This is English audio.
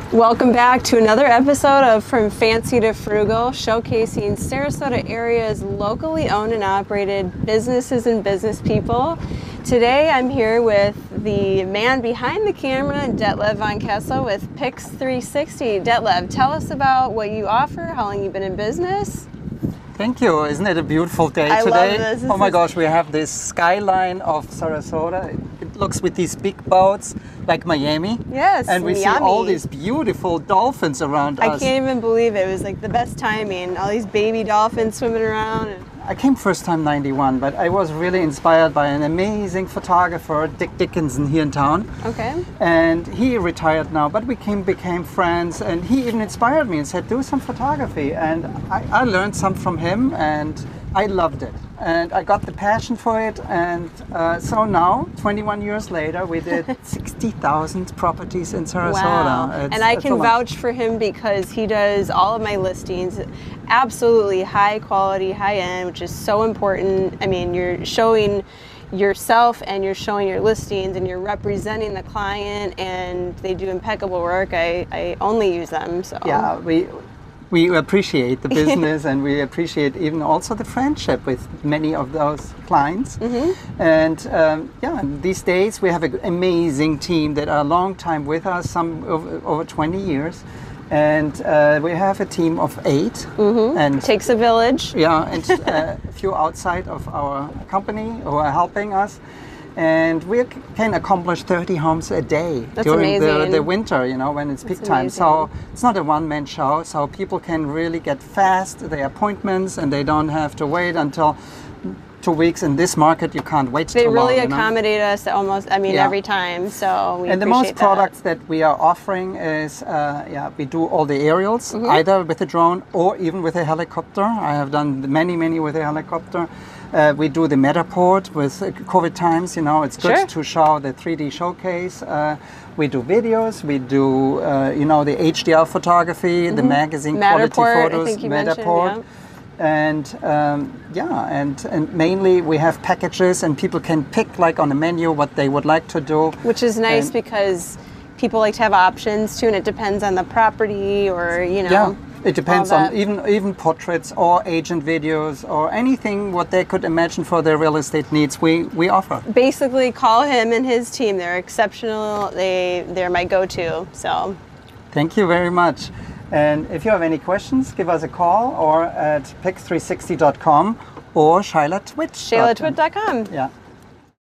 Welcome back to another episode of From Fancy to Frugal, showcasing Sarasota area's locally owned and operated businesses and business people. Today I'm here with the man behind the camera, Detlev and Pix360 with Pix360. Detlev, tell us about what you offer, how long you've been in business. Thank you. Isn't it a beautiful day I today? love this. Oh my gosh, we have this skyline of Sarasota. It looks with these big boats like Miami. Yes, and we see all these beautiful dolphins around us. I can't even believe it. It was like the best timing. All these baby dolphins swimming around. I came first time '91, but I was really inspired by an amazing photographer, Dick Dickinson, here in town. Okay. And he retired now, but we became friends, and he even inspired me and said, do some photography. And I learned some from him, and I loved it. And I got the passion for it, and so now, 21 years later, we did 60,000 properties in Sarasota. Wow. And I can vouch for him because he does all of my listings absolutely high quality, high end, which is so important. I mean, you're showing yourself and you're showing your listings and you're representing the client, and they do impeccable work. I only use them. So yeah, we appreciate the business and we appreciate even also the friendship with many of those clients. Mm-hmm. And yeah, these days we have an amazing team that are a long time with us, some over 20 years. And we have a team of 8. Mm-hmm. And takes a village. Yeah, and a few outside of our company who are helping us. And we can accomplish 30 homes a day during the winter, you know, when it's peak time. So it's not a one-man show, so people can really get fast their appointments and they don't have to wait until 2 weeks. In this market, you can't wait too long. They really accommodate us almost, I mean, every time, so we appreciate that. And the most products that we are offering is, we do all the aerials, either with a drone or even with a helicopter. I have done many with a helicopter. We do the Matterport with COVID times, you know, it's good to show the 3D showcase. We do videos, we do, you know, the HDR photography, the magazine quality photos, I think you Matterport. And and mainly we have packages and people can pick like on the menu what they would like to do. Which is nice because people like to have options too, and it depends on the property or, you know. Yeah. It depends on even portraits or agent videos or anything what they could imagine for their real estate needs, we offer. Basically, call him and his team. They're exceptional. They're my go-to. So, thank you very much. And if you have any questions, give us a call or at pix360.com or Shayla Twit. ShaylaTwit.com. Yeah.